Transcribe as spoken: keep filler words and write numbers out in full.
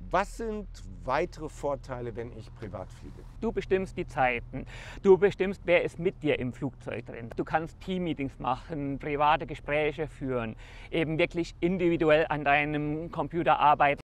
Was sind weitere Vorteile, wenn ich privat fliege? Du bestimmst die Zeiten, du bestimmst, wer ist mit dir im Flugzeug drin. Du kannst Teammeetings machen, private Gespräche führen, eben wirklich individuell an deinem Computer arbeiten.